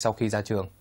sau khi ra trường.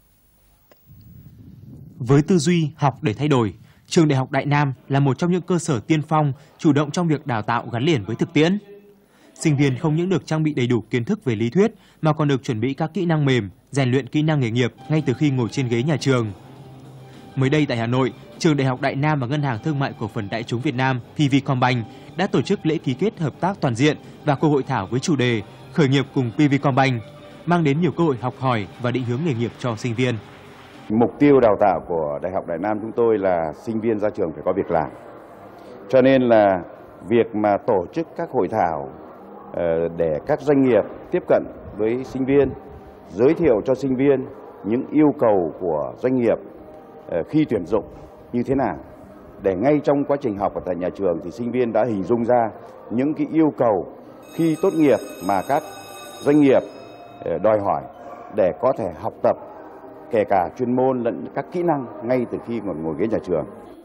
Với tư duy học để thay đổi, Trường Đại học Đại Nam là một trong những cơ sở tiên phong chủ động trong việc đào tạo gắn liền với thực tiễn. Sinh viên không những được trang bị đầy đủ kiến thức về lý thuyết mà còn được chuẩn bị các kỹ năng mềm, rèn luyện kỹ năng nghề nghiệp ngay từ khi ngồi trên ghế nhà trường. Mới đây tại Hà Nội, Trường Đại học Đại Nam và Ngân hàng Thương mại Cổ phần Đại chúng Việt Nam PVcombank đã tổ chức lễ ký kết hợp tác toàn diện và cuộc hội thảo với chủ đề Khởi nghiệp cùng PVcombank, mang đến nhiều cơ hội học hỏi và định hướng nghề nghiệp cho sinh viên. Mục tiêu đào tạo của Đại học Đại Nam chúng tôi là sinh viên ra trường phải có việc làm. Cho nên là việc mà tổ chức các hội thảo để các doanh nghiệp tiếp cận với sinh viên, giới thiệu cho sinh viên những yêu cầu của doanh nghiệp khi tuyển dụng như thế nào, để ngay trong quá trình học ở tại nhà trường thì sinh viên đã hình dung ra những cái yêu cầu khi tốt nghiệp mà các doanh nghiệp đòi hỏi để có thể học tập kể cả chuyên môn lẫn các kỹ năng ngay từ khi còn ngồi ghế nhà trường.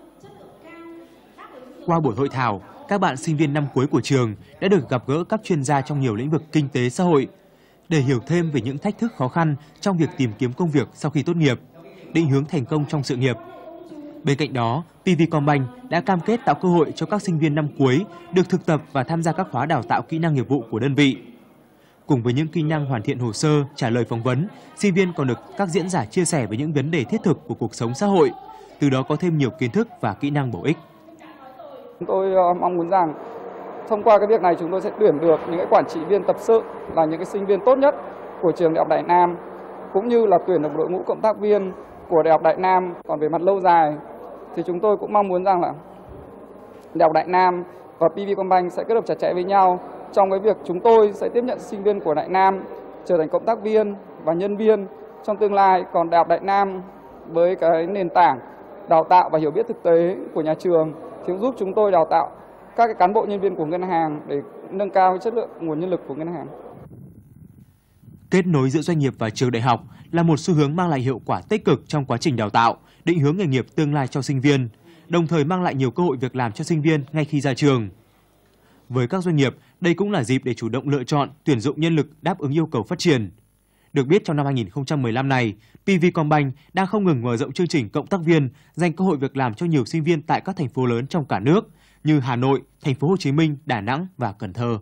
Qua buổi hội thảo, các bạn sinh viên năm cuối của trường đã được gặp gỡ các chuyên gia trong nhiều lĩnh vực kinh tế xã hội để hiểu thêm về những thách thức khó khăn trong việc tìm kiếm công việc sau khi tốt nghiệp, định hướng thành công trong sự nghiệp. Bên cạnh đó, PVcombank đã cam kết tạo cơ hội cho các sinh viên năm cuối được thực tập và tham gia các khóa đào tạo kỹ năng nghiệp vụ của đơn vị. Cùng với những kỹ năng hoàn thiện hồ sơ, trả lời phỏng vấn, sinh viên còn được các diễn giả chia sẻ về những vấn đề thiết thực của cuộc sống xã hội, từ đó có thêm nhiều kiến thức và kỹ năng bổ ích. Chúng tôi mong muốn rằng thông qua cái việc này chúng tôi sẽ tuyển được những cái quản trị viên tập sự là những cái sinh viên tốt nhất của trường Đại học Đại Nam, cũng như là tuyển được đội ngũ cộng tác viên của Đại học Đại Nam. Còn về mặt lâu dài thì chúng tôi cũng mong muốn rằng là Đại học Đại Nam và PVcombank sẽ kết hợp chặt chẽ với nhau trong cái việc chúng tôi sẽ tiếp nhận sinh viên của Đại Nam trở thành cộng tác viên và nhân viên trong tương lai. Còn Đại học Đại Nam với cái nền tảng đào tạo và hiểu biết thực tế của nhà trường thì giúp chúng tôi đào tạo các cái cán bộ nhân viên của ngân hàng để nâng cao chất lượng nguồn nhân lực của ngân hàng. Kết nối giữa doanh nghiệp và trường đại học là một xu hướng mang lại hiệu quả tích cực trong quá trình đào tạo, định hướng nghề nghiệp tương lai cho sinh viên, đồng thời mang lại nhiều cơ hội việc làm cho sinh viên ngay khi ra trường. Với các doanh nghiệp, đây cũng là dịp để chủ động lựa chọn, tuyển dụng nhân lực đáp ứng yêu cầu phát triển. Được biết trong năm 2015 này, PVcombank đang không ngừng mở rộng chương trình cộng tác viên, dành cơ hội việc làm cho nhiều sinh viên tại các thành phố lớn trong cả nước như Hà Nội, Thành phố Hồ Chí Minh, Đà Nẵng và Cần Thơ.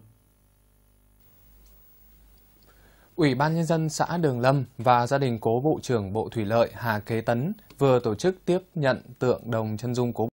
Ủy ban Nhân dân xã Đường Lâm và gia đình cố Bộ trưởng Bộ Thủy lợi Hà Kế Tấn vừa tổ chức tiếp nhận tượng đồng chân dung cố